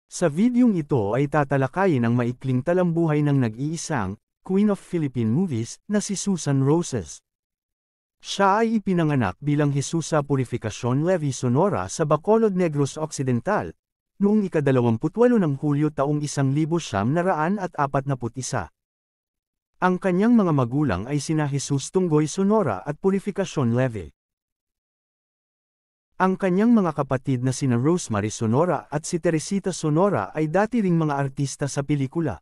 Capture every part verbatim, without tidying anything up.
Sa videong ito ay tatalakayin ang maikling talambuhay ng nag-iisang, Queen of Philippine Movies, na si Susan Roses. Siya ay ipinanganak bilang Jesusa Purificacion Levi Sonora sa Bacolod Negros Occidental, noong ikadalawamputwalo ng Hulyo taong isang libo siyam na raan at apat naput isa. Ang kanyang mga magulang ay sina Jesus Tunggoy Sonora at Purificacion Levi. Ang kanyang mga kapatid na sina Rosemary Sonora at si Teresita Sonora ay dati ring mga artista sa pelikula.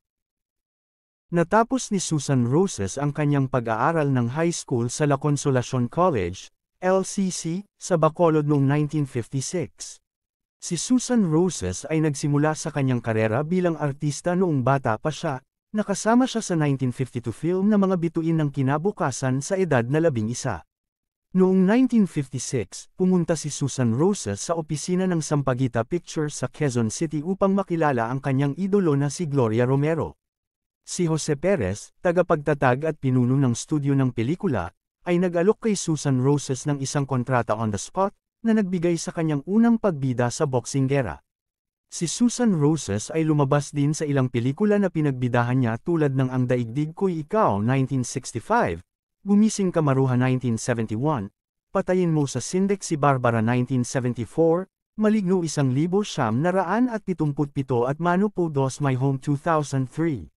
Natapos ni Susan Roses ang kanyang pag-aaral ng high school sa La Consolacion College, L C C, sa Bacolod noong nineteen fifty-six. Si Susan Roses ay nagsimula sa kanyang karera bilang artista noong bata pa siya, nakasama siya sa nineteen fifty-two film na mga bituin ng kinabukasan sa edad na labing isa. Noong nineteen fifty-six, pumunta si Susan Roses sa opisina ng Sampaguita Pictures sa Quezon City upang makilala ang kanyang idolo na si Gloria Romero. Si Jose Perez, tagapagtatag at pinuno ng studio ng pelikula, ay nag-alok kay Susan Roses ng isang kontrata on the spot, na nagbigay sa kanyang unang pagbida sa boksinggera. Si Susan Roses ay lumabas din sa ilang pelikula na pinagbidahan niya tulad ng Ang Daigdig Ko'y Ikaw nineteen sixty-five, Gumising Ka Maruha nineteen seventy-one, Patayin Mo sa Sindak si Barbara nineteen seventy-four, Maligno Isang Libo Siyam na Raan at Pitumput Pito at Mano Po Dos My Home two thousand three.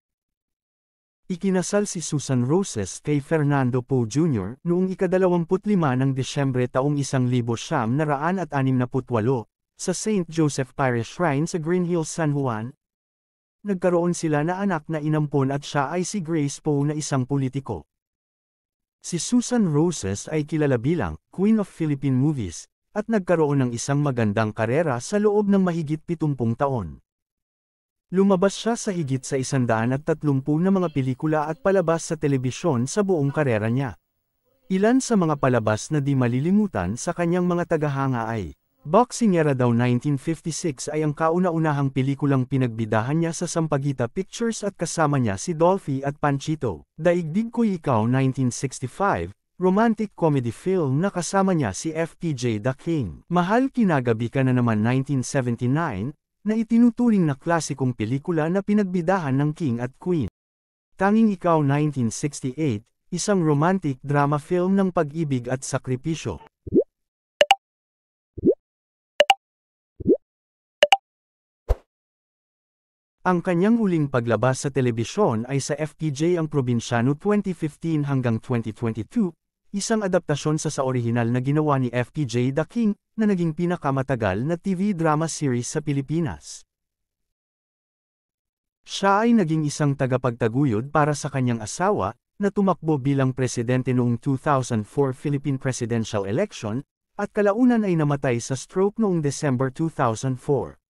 Ikinasal si Susan Roses kay Fernando Poe Junior noong ikadalawamput lima ng Desyembre taong isang libo siyam na raan at anim na putwalo, sa Saint Joseph Parish Shrine sa Green Hills, San Juan. Nagkaroon sila na anak na inampon at siya ay si Grace Poe na isang politiko. Si Susan Roses ay kilala bilang Queen of Philippine Movies, at nagkaroon ng isang magandang karera sa loob ng mahigit pitumpung taon. Lumabas siya sa higit sa isandaan at tatlumpu na mga pelikula at palabas sa telebisyon sa buong karera niya. Ilan sa mga palabas na di malilimutan sa kanyang mga tagahanga ay Boksingera Daw nineteen fifty-six ay ang kauna-unahang pelikulang pinagbidahan niya sa Sampaguita Pictures at kasama niya si Dolphy at Panchito. Daigdig Ko'y Ikaw nineteen sixty-five, romantic comedy film na kasama niya si F P J The King. Mahal Kinagabi Ka Na Naman nineteen seventy-nine, na itinuturing na klasikong pelikula na pinagbidahan ng King at Queen. Tanging Ikaw nineteen sixty-eight, isang romantic drama film ng pag-ibig at sakripisyo. Ang kanyang huling paglabas sa telebisyon ay sa F P J Ang Probinsyano twenty fifteen hanggang twenty twenty-two, isang adaptasyon sa sa orihinal na ginawa ni F P J The King, na naging pinakamatagal na T V drama series sa Pilipinas. Siya ay naging isang tagapagtaguyod para sa kanyang asawa, na tumakbo bilang presidente noong two thousand four Philippine presidential election, at kalaunan ay namatay sa stroke noong December two thousand four.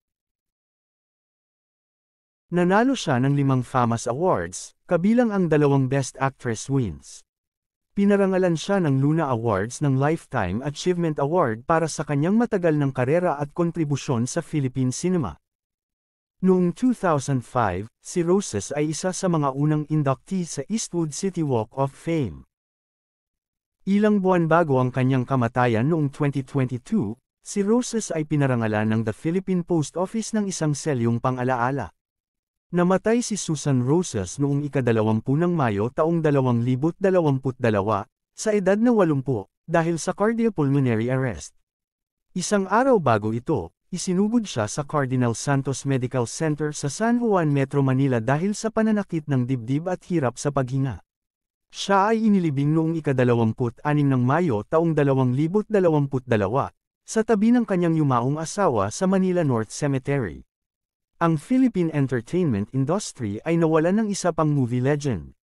Nanalo siya ng limang FAMAS Awards, kabilang ang dalawang Best Actress wins. Pinarangalan siya ng Luna Awards ng Lifetime Achievement Award para sa kanyang matagal ng karera at kontribusyon sa Philippine cinema. Noong two thousand five, si Roses ay isa sa mga unang inductee sa Eastwood City Walk of Fame. Ilang buwan bago ang kanyang kamatayan noong twenty twenty-two, si Roses ay pinarangalan ng The Philippine Post Office ng isang selyong pang-alaala. Namatay si Susan Roses noong ikadalawampu ng Mayo taong dalawang libo't dalawamput dalawa, sa edad na walumpu, dahil sa cardiopulmonary arrest. Isang araw bago ito, isinugod siya sa Cardinal Santos Medical Center sa San Juan, Metro Manila dahil sa pananakit ng dibdib at hirap sa paghinga. Siya ay inilibing noong ikadalawamput anim ng Mayo taong dalawang libo't dalawamput dalawa, sa tabi ng kanyang yumaong asawa sa Manila North Cemetery. Ang Philippine entertainment industry ay nawalan ng isa pang movie legend.